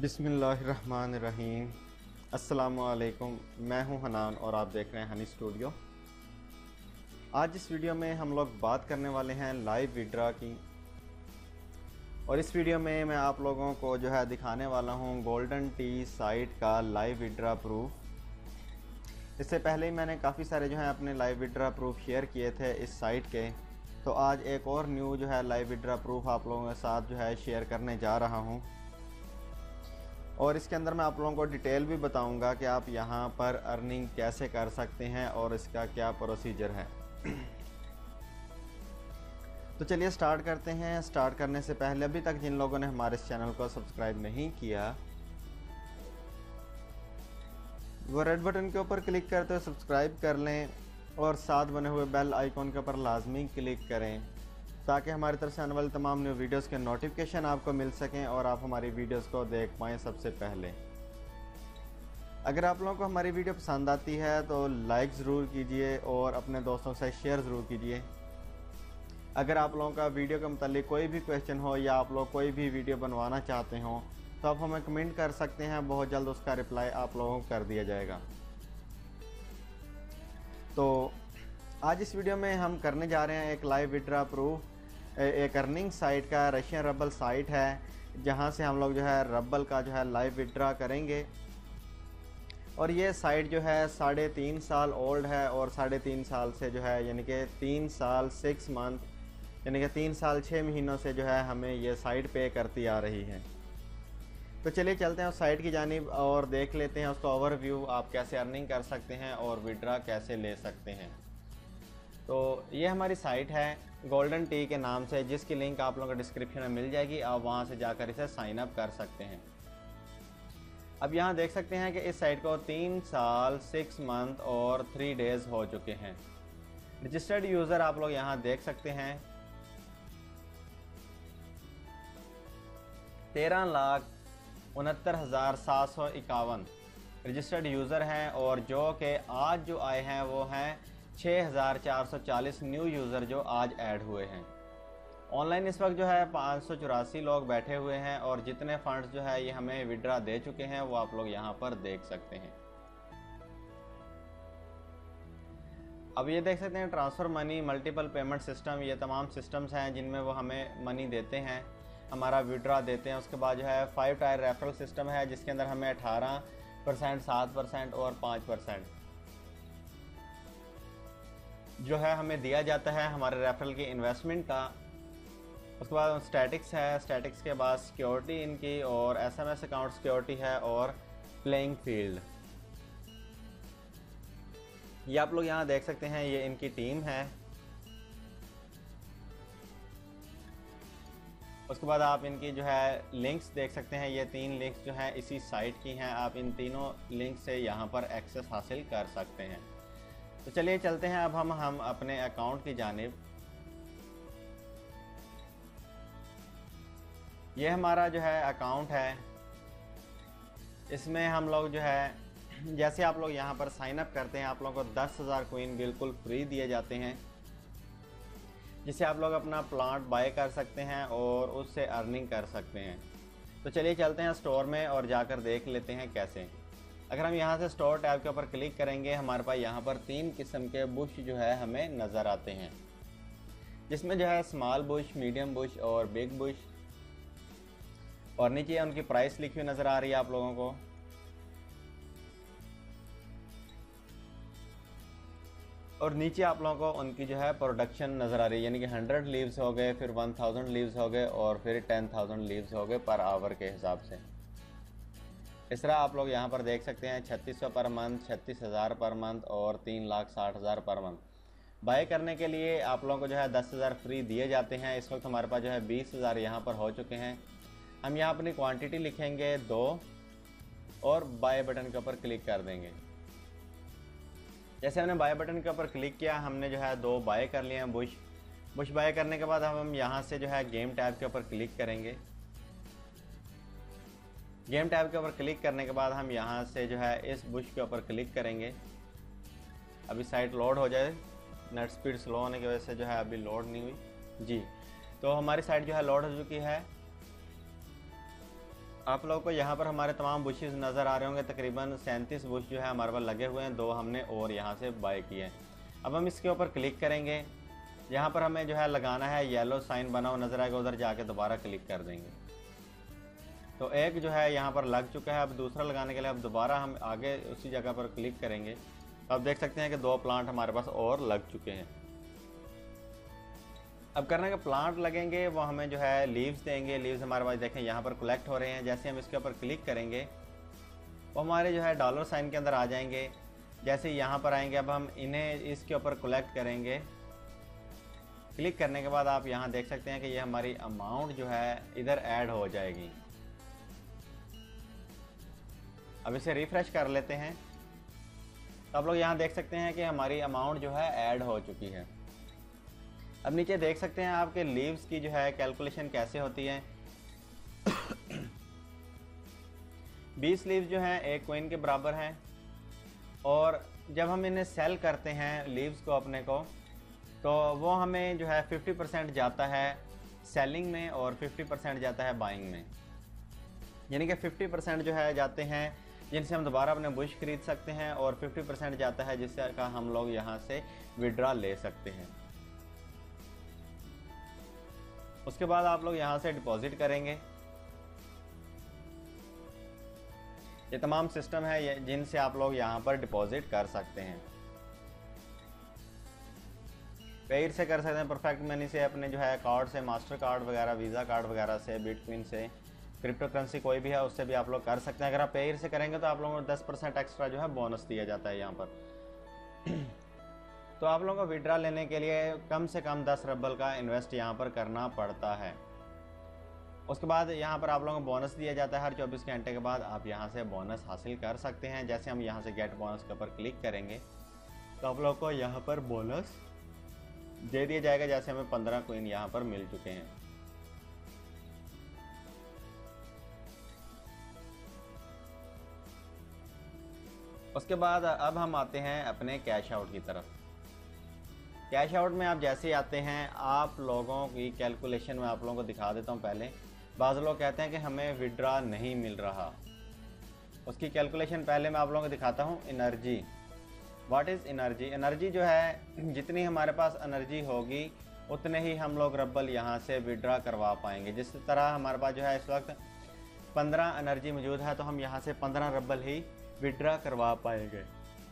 बिस्मिल्लाहिर्रहमानिर्रहीम। अस्सलामुअलैकुम। मैं हूं हनान और आप देख रहे हैं हनी स्टूडियो। आज इस वीडियो में हम लोग बात करने वाले हैं लाइव विड्रा की, और इस वीडियो में मैं आप लोगों को जो है दिखाने वाला हूं गोल्डन टी साइट का लाइव विड्रा प्रूफ। इससे पहले ही मैंने काफ़ी सारे जो है अपने लाइव विड्रा प्रूफ शेयर किए थे इस साइट के, तो आज एक और न्यू जो है लाइव विड्रा प्रूफ आप लोगों के साथ जो है शेयर करने जा रहा हूं। और इसके अंदर मैं आप लोगों को डिटेल भी बताऊंगा कि आप यहां पर अर्निंग कैसे कर सकते हैं और इसका क्या प्रोसीजर है। तो चलिए स्टार्ट करते हैं। स्टार्ट करने से पहले अभी तक जिन लोगों ने हमारे इस चैनल को सब्सक्राइब नहीं किया, वो रेड बटन के ऊपर क्लिक करते हुए सब्सक्राइब कर लें और साथ बने हुए बेल आइकॉन के ऊपर लाजमी क्लिक करें ताकि हमारी तरफ से आने वाले तमाम न्यू वीडियोस के नोटिफिकेशन आपको मिल सकें और आप हमारी वीडियोस को देख पाएँ सबसे पहले। अगर आप लोगों को हमारी वीडियो पसंद आती है तो लाइक ज़रूर कीजिए और अपने दोस्तों से शेयर ज़रूर कीजिए। अगर आप लोगों का वीडियो के मुतालिक कोई भी क्वेश्चन हो या आप लोग कोई भी वीडियो बनवाना चाहते हो तो आप हमें कमेंट कर सकते हैं, बहुत जल्द उसका रिप्लाई आप लोगों को कर दिया जाएगा। तो आज इस वीडियो में हम करने जा रहे हैं एक लाइव विड्रा प्रूफ, एक अर्निंग साइट का। रशियन रबल साइट है जहां से हम लोग जो है रबल का जो है लाइव विड्रा करेंगे। और ये साइट जो है 3.5 साल ओल्ड है और 3.5 साल से जो है यानी कि 3 साल 6 मंथ यानी कि 3 साल 6 महीनों से जो है हमें ये साइट पे करती आ रही है। तो चलिए चलते हैं उस साइट की जानिब और देख लेते हैं उसका ओवरव्यू, आप कैसे अर्निंग कर सकते हैं और विड्रा कैसे ले सकते हैं। तो ये हमारी साइट है गोल्डन टी के नाम से, जिसकी लिंक आप लोगों को डिस्क्रिप्शन में मिल जाएगी। आप वहाँ से जाकर इसे साइन अप कर सकते हैं। अब यहाँ देख सकते हैं कि इस साइट को 3 साल 6 मंथ और 3 डेज़ हो चुके हैं। रजिस्टर्ड यूज़र आप लोग यहाँ देख सकते हैं 13,69,751 रजिस्टर्ड यूज़र हैं, और जो कि आज जो आए हैं वो हैं 6,440 न्यू यूज़र जो आज ऐड हुए हैं। ऑनलाइन इस वक्त जो है 584 लोग बैठे हुए हैं, और जितने फंड्स जो है ये हमें विड्रा दे चुके हैं वो आप लोग यहाँ पर देख सकते हैं। अब ये देख सकते हैं transfer money, multiple payment system, ये तमाम सिस्टम्स हैं जिनमें वो हमें मनी देते हैं, हमारा विड्रा देते हैं। उसके बाद जो है 5 टायर रेफरल सिस्टम है जिसके अंदर हमें 18%, 7% और 5% जो है हमें दिया जाता है हमारे रेफरल की इन्वेस्टमेंट का। उसके बाद स्टैटिक्स है, स्टैटिक्स के बाद सिक्योरिटी इनकी और SMS अकाउंट सिक्योरिटी है और प्लेइंग फील्ड। ये आप लोग यहाँ देख सकते हैं, ये इनकी टीम है। उसके बाद आप इनकी जो है लिंक्स देख सकते हैं, ये 3 लिंक्स जो हैं इसी साइट की हैं। आप इन तीनों लिंक से यहाँ पर एक्सेस हासिल कर सकते हैं। तो चलिए चलते हैं अब हम अपने अकाउंट की जानिब। ये हमारा जो है अकाउंट है, इसमें हम लोग जो है जैसे आप लोग यहाँ पर साइन अप करते हैं आप लोगों को 10,000 कॉइन बिल्कुल फ्री दिए जाते हैं, जिससे आप लोग अपना प्लांट बाय कर सकते हैं और उससे अर्निंग कर सकते हैं। तो चलिए चलते हैं स्टोर में और जाकर देख लेते हैं कैसे। अगर हम यहाँ से स्टोर टैब के ऊपर क्लिक करेंगे, हमारे पास यहाँ पर 3 किस्म के बुश जो है हमें नज़र आते हैं, जिसमें जो है स्मॉल बुश, मीडियम बुश और बिग बुश, और नीचे उनकी प्राइस लिखी हुई नज़र आ रही है आप लोगों को। और नीचे आप लोगों को उनकी जो है प्रोडक्शन नज़र आ रही है, यानी कि 100 लीव्स हो गए, फिर 1000 लीव्स हो गए और फिर 10,000 लीव्स हो गए पर आवर के हिसाब से। इस तरह आप लोग यहाँ पर देख सकते हैं 3600 पर मंथ, 36,000 पर मंथ और 3,60,000 पर मंथ। बाय करने के लिए आप लोगों को जो है 10,000 फ्री दिए जाते हैं। इस वक्त हमारे पास जो है 20,000 यहाँ पर हो चुके हैं। हम यहाँ अपनी क्वांटिटी लिखेंगे 2 और बाय बटन के ऊपर क्लिक कर देंगे। जैसे हमने बाय बटन के ऊपर क्लिक किया, हमने जो है 2 बाय कर लिए हैं बुश बाय करने के बाद हम यहाँ से जो है गेम टैब के ऊपर क्लिक करेंगे। गेम टैब के ऊपर क्लिक करने के बाद हम यहाँ से जो है इस बुश के ऊपर क्लिक करेंगे। अभी साइट लोड हो जाए, नेट स्पीड स्लो होने की वजह से जो है अभी लोड नहीं हुई जी। तो हमारी साइट जो है लोड हो चुकी है। आप लोगों को यहाँ पर हमारे तमाम बुशेस नज़र आ रहे होंगे। तकरीबन 37 बुश जो है हमारे पास लगे हुए हैं, 2 हमने और यहाँ से बाय किए हैं। अब हम इसके ऊपर क्लिक करेंगे। यहाँ पर हमें जो है लगाना है येलो साइन बना हुआ नज़र आएगा, उधर जाके दोबारा क्लिक कर देंगे। तो एक जो है यहाँ पर लग चुका है। अब दूसरा लगाने के लिए अब दोबारा हम आगे उसी जगह पर क्लिक करेंगे। तो आप देख सकते हैं कि 2 प्लांट हमारे पास और लग चुके हैं। अब करना है कि प्लांट लगेंगे वो हमें जो है लीव्स देंगे। लीव्स हमारे पास देखें यहाँ पर कलेक्ट हो रहे हैं। जैसे हम इसके ऊपर क्लिक करेंगे वो हमारे जो है डॉलर साइन के अंदर आ जाएंगे। जैसे यहाँ पर आएंगे अब हम इन्हें इसके ऊपर कलेक्ट करेंगे। क्लिक करने के बाद आप यहाँ देख सकते हैं कि ये हमारी अमाउंट जो है इधर ऐड हो जाएगी। अब इसे रिफ्रेश कर लेते हैं तो आप लोग यहाँ देख सकते हैं कि हमारी अमाउंट जो है ऐड हो चुकी है। अब नीचे देख सकते हैं आपके लीव्स की जो है कैलकुलेशन कैसे होती है। 20 लीव्स जो हैं 1 कॉइन के बराबर हैं, और जब हम इन्हें सेल करते हैं लीव्स को अपने को, तो वो हमें जो है 50% जाता है सेलिंग में और 50% जाता है बाइंग में। यानी कि 50% जो है जाते हैं जिनसे हम दोबारा अपने बुश खरीद सकते हैं, और 50% जाता है जिससे का हम लोग यहाँ से विड्रॉ ले सकते हैं। उसके बाद आप लोग यहाँ से डिपॉजिट करेंगे। ये तमाम सिस्टम है जिनसे आप लोग यहाँ पर डिपॉजिट कर सकते हैं। पेड से कर सकते हैं, परफेक्ट मनी से, अपने जो है कार्ड से, मास्टर कार्ड वगैरह, वीज़ा कार्ड वगैरह से, बिटकॉइन से, क्रिप्टो करेंसी कोई भी है उससे भी आप लोग कर सकते हैं। अगर आप पेड से करेंगे तो आप लोगों को 10% एक्स्ट्रा जो है बोनस दिया जाता है यहाँ पर। तो आप लोगों को विड्रॉ लेने के लिए कम से कम 10 रबल का इन्वेस्ट यहाँ पर करना पड़ता है। उसके बाद यहाँ पर आप लोगों को बोनस दिया जाता है। हर 24 घंटे के बाद आप यहाँ से बोनस हासिल कर सकते हैं। जैसे हम यहाँ से गेट बोनस के ऊपर क्लिक करेंगे तो आप लोगों को यहाँ पर बोनस दे दिया जाएगा। जैसे हमें 15 कॉइन यहाँ पर मिल चुके हैं। उसके बाद अब हम आते हैं अपने कैश आउट की तरफ। कैश आउट में आप जैसे ही आते हैं, आप लोगों की कैलकुलेशन में आप लोगों को दिखा देता हूं। पहले बाज़ लोग कहते हैं कि हमें विड्रॉ नहीं मिल रहा, उसकी कैलकुलेशन पहले मैं आप लोगों को दिखाता हूं। Energy, what is energy? Energy जो है, जितनी हमारे पास एनर्जी होगी उतने ही हम लोग रबल यहाँ से विड्रॉ करवा पाएंगे। जिस तरह हमारे पास जो है इस वक्त 15 एनर्जी मौजूद है, तो हम यहाँ से 15 रबल ही विड्रॉ करवा पाएंगे।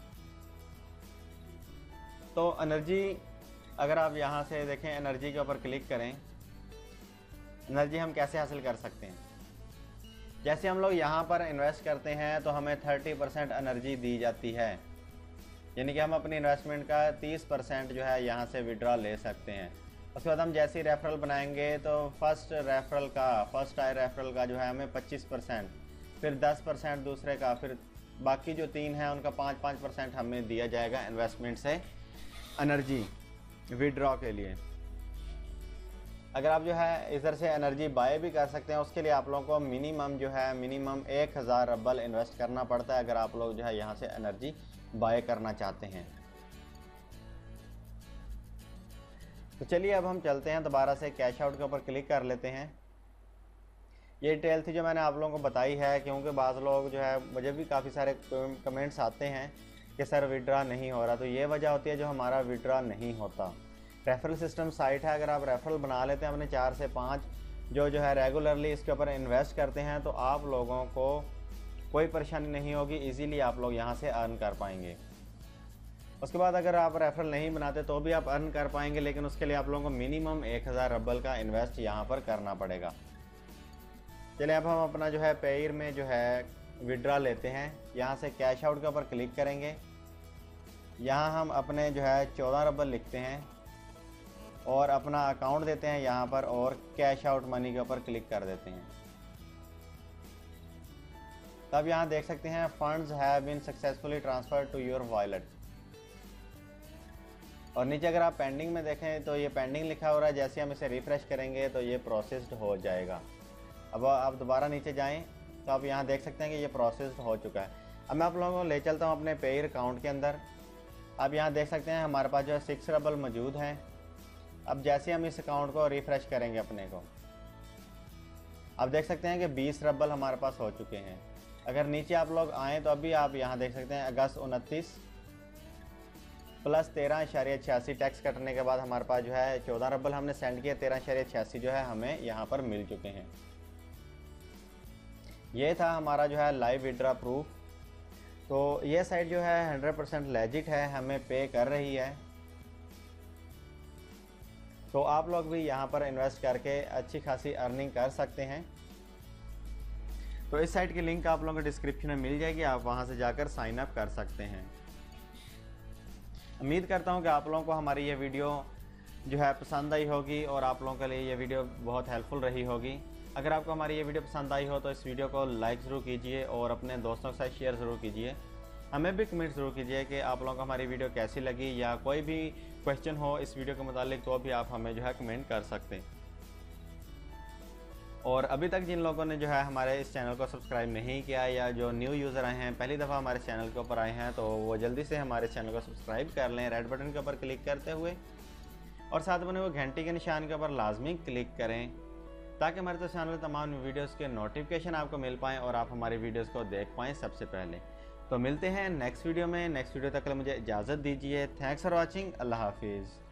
तो एनर्जी, अगर आप यहाँ से देखें, एनर्जी के ऊपर क्लिक करें, एनर्जी हम कैसे हासिल कर सकते हैं। जैसे हम लोग यहाँ पर इन्वेस्ट करते हैं तो हमें 30% एनर्जी दी जाती है। यानी कि हम अपनी इन्वेस्टमेंट का 30% जो है यहाँ से विड्रॉ ले सकते हैं। उसके बाद हम जैसे ही रेफरल बनाएंगे तो फर्स्ट आए रेफरल का जो है हमें 25%, फिर 10% दूसरे का, फिर बाकी जो 3 हैं उनका 5% हमें दिया जाएगा इन्वेस्टमेंट से एनर्जी विड्रॉ के लिए। अगर आप जो है इधर से एनर्जी बाय भी कर सकते हैं, उसके लिए आप लोगों को मिनिमम 1000 रबल इन्वेस्ट करना पड़ता है अगर आप लोग जो है यहाँ से एनर्जी बाय करना चाहते हैं। तो चलिए अब हम चलते हैं, दोबारा से कैश आउट के ऊपर क्लिक कर लेते हैं। ये डिटेल थी जो मैंने आप लोगों को बताई है, क्योंकि बाज़ लोग जो है, मुझे भी काफ़ी सारे कमेंट्स आते हैं कि सर विड्रॉ नहीं हो रहा। तो ये वजह होती है जो हमारा विड्रॉ नहीं होता। रेफरल सिस्टम साइट है, अगर आप रेफरल बना लेते हैं अपने 4 से 5 जो है रेगुलरली इसके ऊपर इन्वेस्ट करते हैं, तो आप लोगों को कोई परेशानी नहीं होगी, इजीली आप लोग यहाँ से अर्न कर पाएंगे। उसके बाद अगर आप रेफरल नहीं बनाते तो भी आप अर्न कर पाएंगे, लेकिन उसके लिए आप लोगों को मिनिमम 1000 रबल का इन्वेस्ट यहाँ पर करना पड़ेगा। चलिए अब हम अपना जो है पेयर में जो है विड्रॉ लेते हैं। यहाँ से कैश आउट के ऊपर क्लिक करेंगे। यहाँ हम अपने जो है 14 रबल लिखते हैं और अपना अकाउंट देते हैं यहाँ पर, और कैश आउट मनी के ऊपर क्लिक कर देते हैं। तब यहाँ देख सकते हैं funds have been successfully transferred to your wallet, और नीचे अगर आप पेंडिंग में देखें तो ये पेंडिंग लिखा हो रहा है। जैसे हम इसे रिफ्रेश करेंगे तो ये प्रोसेस्ड हो जाएगा। अब आप दोबारा नीचे जाएं तो आप यहाँ देख सकते हैं कि ये प्रोसेस्ड हो चुका है। अब मैं आप लोगों को ले चलता हूँ अपने पेयर अकाउंट के अंदर। अब यहाँ देख सकते हैं हमारे पास जो है 6 रबल मौजूद हैं। अब जैसे हम इस अकाउंट को रिफ़्रेश करेंगे अपने को, आप देख सकते हैं कि 20 रबल हमारे पास हो चुके हैं। अगर नीचे आप लोग आएँ तो अभी आप यहाँ देख सकते हैं अगस्त 29 प्लस 13.86 टैक्स कटने के बाद हमारे पास जो है 14 रबल हमने सेंड किया, 13.86 जो है हमें यहाँ पर मिल चुके हैं। ये था हमारा जो है लाइव विड्रॉ प्रूफ। तो ये साइट जो है 100% लेजिट है, हमें पे कर रही है। तो आप लोग भी यहाँ पर इन्वेस्ट करके अच्छी खासी अर्निंग कर सकते हैं। तो इस साइट की लिंक आप लोगों को डिस्क्रिप्शन में मिल जाएगी, आप वहाँ से जाकर साइन अप कर सकते हैं। उम्मीद करता हूँ कि आप लोगों को हमारी ये वीडियो जो है पसंद आई होगी और आप लोगों के लिए ये वीडियो बहुत हेल्पफुल रही होगी। अगर आपको हमारी ये वीडियो पसंद आई हो तो इस वीडियो को लाइक ज़रूर कीजिए और अपने दोस्तों के साथ शेयर ज़रूर कीजिए। हमें भी कमेंट ज़रूर कीजिए कि आप लोगों को हमारी वीडियो कैसी लगी, या कोई भी क्वेश्चन हो इस वीडियो के मुतालिक तो भी आप हमें जो है कमेंट कर सकते हैं। और अभी तक जिन लोगों ने जो है हमारे इस चैनल को सब्सक्राइब नहीं किया, या जो न्यू यूज़र आए हैं, पहली दफ़ा हमारे चैनल के ऊपर आए हैं, तो वो जल्दी से हमारे चैनल को सब्सक्राइब कर लें रेड बटन के ऊपर क्लिक करते हुए, और साथ में वो घंटी के निशान के ऊपर लाजमी क्लिक करें ताकि हमारे चैनल तमाम वीडियोस के नोटिफिकेशन आपको मिल पाएँ और आप हमारी वीडियोस को देख पाएँ सबसे पहले। तो मिलते हैं नेक्स्ट वीडियो में। नेक्स्ट वीडियो तक के लिए मुझे इजाज़त दीजिए। Thanks for watching. अल्लाह हाफिज़।